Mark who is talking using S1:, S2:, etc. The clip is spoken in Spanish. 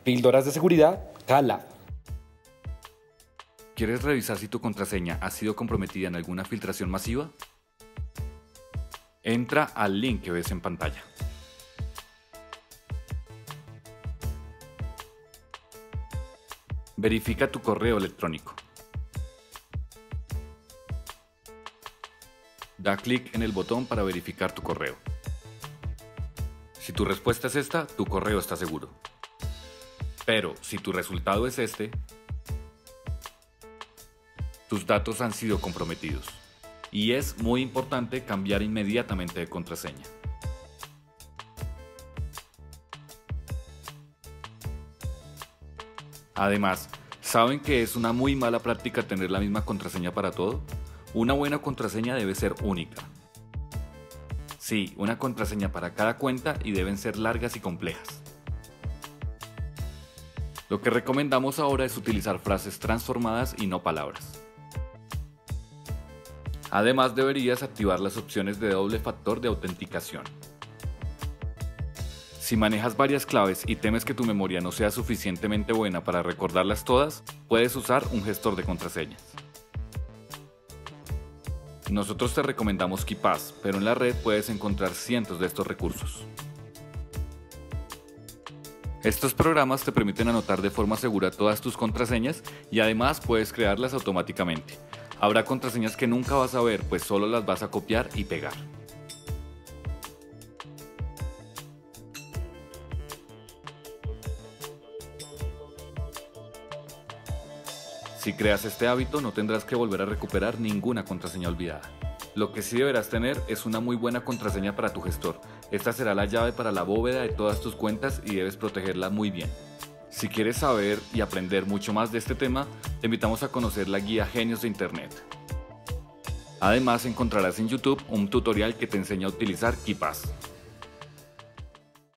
S1: Píldoras de seguridad, Cala.
S2: ¿Quieres revisar si tu contraseña ha sido comprometida en alguna filtración masiva? Entra al link que ves en pantalla. Verifica tu correo electrónico. Da clic en el botón para verificar tu correo. Si tu respuesta es esta, tu correo está seguro. Pero si tu resultado es este, tus datos han sido comprometidos. Y es muy importante cambiar inmediatamente de contraseña. Además, ¿saben que es una muy mala práctica tener la misma contraseña para todo? Una buena contraseña debe ser única. Sí, una contraseña para cada cuenta y deben ser largas y complejas. Lo que recomendamos ahora es utilizar frases transformadas y no palabras. Además, deberías activar las opciones de doble factor de autenticación. Si manejas varias claves y temes que tu memoria no sea suficientemente buena para recordarlas todas, puedes usar un gestor de contraseñas. Nosotros te recomendamos KeePass, pero en la red puedes encontrar cientos de estos recursos. Estos programas te permiten anotar de forma segura todas tus contraseñas y además puedes crearlas automáticamente. Habrá contraseñas que nunca vas a ver, pues solo las vas a copiar y pegar. Si creas este hábito, no tendrás que volver a recuperar ninguna contraseña olvidada. Lo que sí deberás tener es una muy buena contraseña para tu gestor. Esta será la llave para la bóveda de todas tus cuentas y debes protegerla muy bien. Si quieres saber y aprender mucho más de este tema, te invitamos a conocer la guía Genios de Internet. Además, encontrarás en YouTube un tutorial que te enseña a utilizar KeePass.